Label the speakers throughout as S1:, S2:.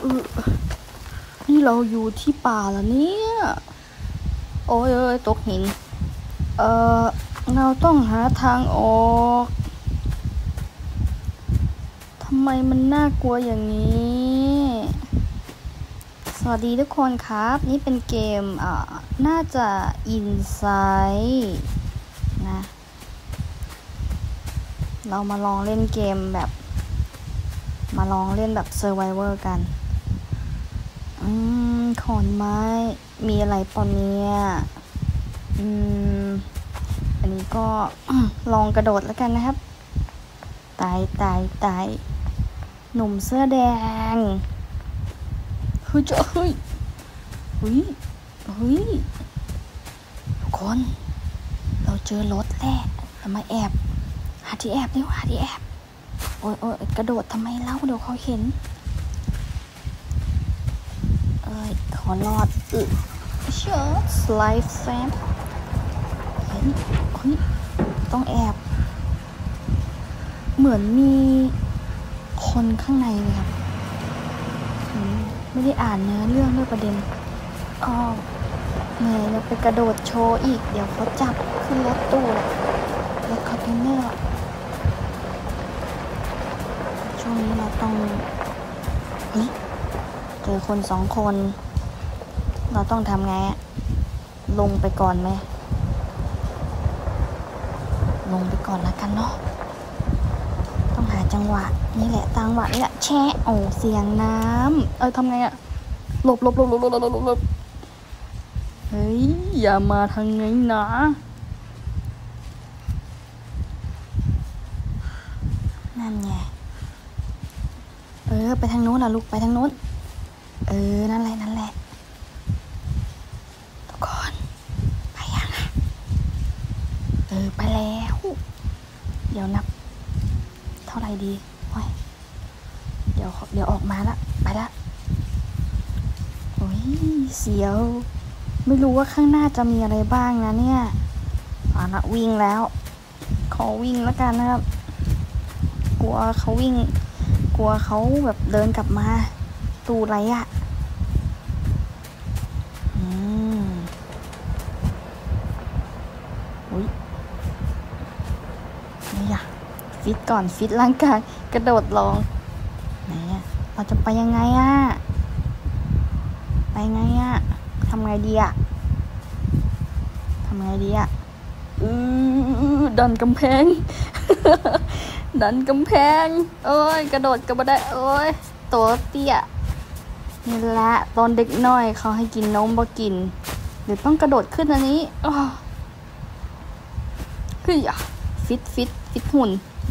S1: นี่เราอยู่ที่ป่าแล้วเนี่ยโอ้ยตกหินเราต้องหาทางออกทำไมมันน่ากลัวอย่างนี้สวัสดีทุกคนครับนี่เป็นเกมน่าจะ Inside นะเรามาลองเล่นเกมแบบSurvivor กันขอนไม้มีอะไรปะเนี่ยอันนี้ก็ ลองกระโดดแล้วกันนะครับตายหนุ่มเสื้อแดงเฮ้ยทุกคนเราเจอรถแล้วเรามาแอบหาที่แอบโอ้ยกระโดดทำไมเล่าเดี๋ยวเขาเห็นขอรอดเชิดสไลด์แซมเห็นต้องแอบเหมือนมีคนข้างในเลยครับไม่ได้อ่านเนื้อเรื่องด้วยประเด็นเหนื่อยแล้วไปกระโดดโชว์อีกเดี๋ยวเขาจับขึ้นรถตู้รถคอนเทนเนอร์ช่วงนี้เราต้องเจอคน2 คนเราต้องทำไงลงไปก่อนไหมลงไปก่อนแล้วกันเนาะต้องหาจังหวะนี่แหละจังหวะนี่แหละแช่เสียงน้ำทำไงหลบเฮ้ยอย่ามาทางไงนะนั่นไงไปทางโน้นล่ะลูกไปทางโน้นนั่นแหละทุกคนไปยังไปแล้วเดี๋ยวนับเท่าไหร่ดีเดี๋ยวออกมาละไปละโอ้ยเสียวไม่รู้ว่าข้างหน้าจะมีอะไรบ้างนะเนี่ยละวิ่งแล้วขอวิ่งแล้วกันนะครับกลัวเขาวิ่งกลัวเขาแบบเดินกลับมาตูไรนี่ฟิตก่อนฟิตร่างกายกระโดดลองไหนเราจะไปยังไงทำไงดีดันกำแพง กระโดดก็ไม่ได้ตัวเตี้ยนี่แหละตอนเด็กน้อยเขาให้กินนมบ่กินเดี๋ยวต้องกระโดดขึ้นอันนี้ฟิตหุ่น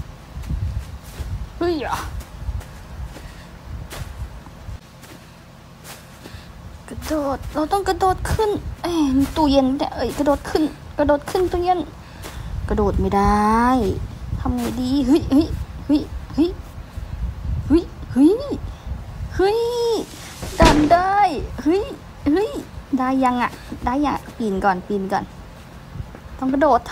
S1: กระโดดเราต้องกระโดดขึ้นตู้เย็นเนี่ยกระโดดขึ้นตู้เย็นกระโดดไม่ได้ทำไงดีเฮ้ยดันได้เฮ้ยได้ยังปีนก่อนต้องกระโดด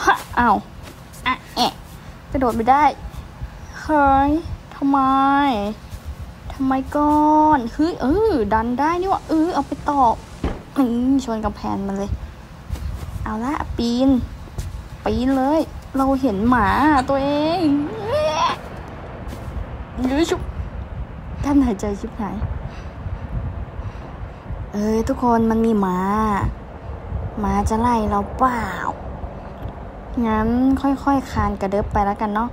S1: กระโดดไม่ได้เฮ้ยทำไมก่อนเฮ้ยดันได้นี่วะเอาไปต่อชนกำแพงมันเลยเอาละปีนเลยเราเห็นหมาตัวเองชุบท่านหายใจชิบหายทุกคนมันมีหมาจะไล่เราเปล่างั้นค่อยคานกระเดิบไปแล้วกันเนาะ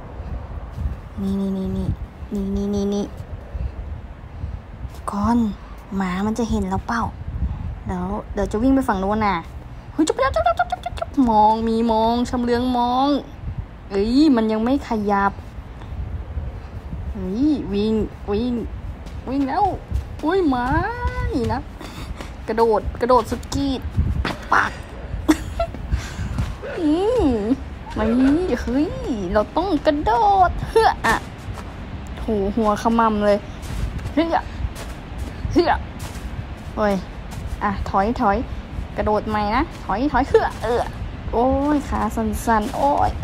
S1: นี่ทุกคนหมามันจะเห็นเราเปล่าเดี๋ยวจะวิ่งไปฝั่งโน้นจุ๊บมองชำเลืองมองมันยังไม่ขยับวิ่งแล้วหมานี่นะกระโดดสุดกีดปากไม่เราต้องกระโดดหัวขมำเลยถอยกระโดดใหม่นะถอยโอ้ยขาสั่นโอ้ย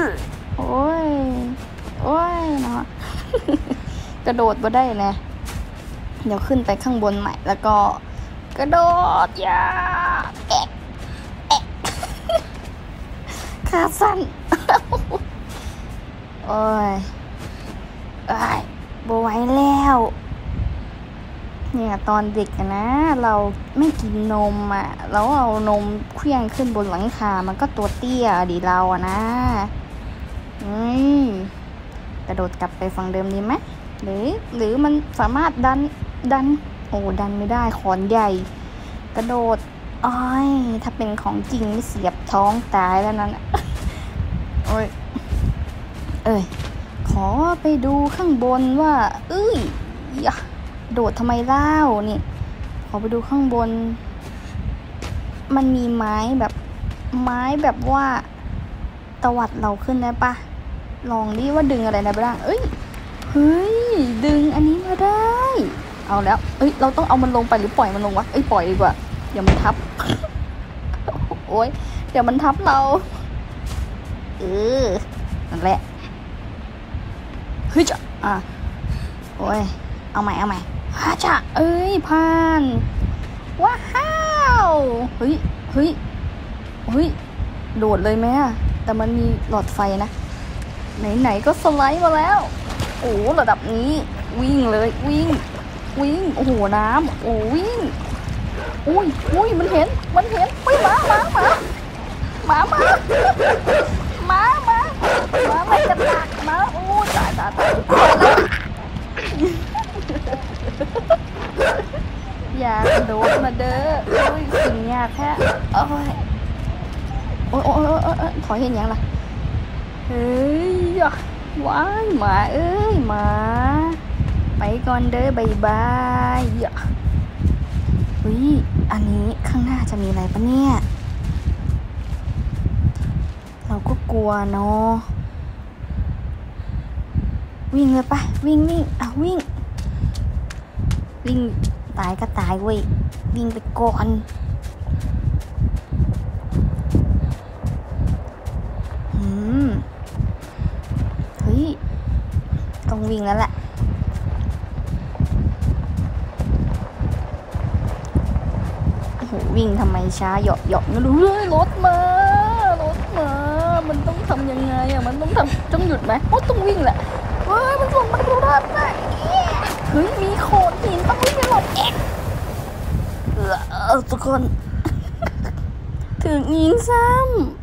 S1: โอ้ยเนาะ กระโดดบ่ได้นะเดี๋ยวขึ้นไปข้างบนใหม่แล้วก็กระโดดอย่าแอกแอกขาสั้นโอ้ยบ่ไหวแล้วเนี่ยตอนเด็กนะเราไม่กินนมแล้วเอานมเคลื่องขึ้นบนหลังคามันก็ตัวเตี้ยดิเรานะกระโดดกลับไปฝั่งเดิมดีไหมหรือมันสามารถดันดันไม่ได้ขอนใหญ่กระโดดถ้าเป็นของจริงไม่เสียบท้องตายแล้วนั่นขอไปดูข้างบนว่าโดดทำไมเล่านี่ขอไปดูข้างบนมันมีไม้แบบว่าตวัดเราขึ้นได้ปะลองดิว่าดึงอะไรได้บ้างเฮ้ยดึงอันนี้มาได้เอาแล้วเราต้องเอามันลงไปหรือปล่อยมันลงวะปล่อยดีกว่าเดี๋ยวมันทับ โอ๊ยเดี๋ยวมันทับเรานั่นแหละจ้ะโอ้ยเอาใหม่จ้ะผ่านว้าวเฮ้ยโดดเลยไหมแต่มันมีหลอดไฟนะไหนก็สไลด์มาแล้วโอ้ระดับนี้วิ่งเลยวิ่งโอ้โหน้ำวิ่งอุ้ยมันเห็นหมาไม่กระตากหมาตายอย่ากระโดดมาเด้อสิ่งยากแท้โอ้ยถอยเห็นยังล่ะว้ายหมาหมาไปก่อนเด้อบายอันนี้ข้างหน้าจะมีอะไรปะเนี่ยเราก็กลัวเนาะวิ่งเลยปะวิ่งวิ่งตายก็ตายเว้ยวิ่งไปก่อนต้องวิ่งแล้วแหละวิ่งทำไมช้าเหยาะไม่รู้เลยรถมามันต้องทำยังไงมันต้องหยุดไหมต้องวิ่งแหละมันส่งมันรอดได้มีโขดหินต้องวิ่งไปหลบทุกคนถึงยิงซ้ำ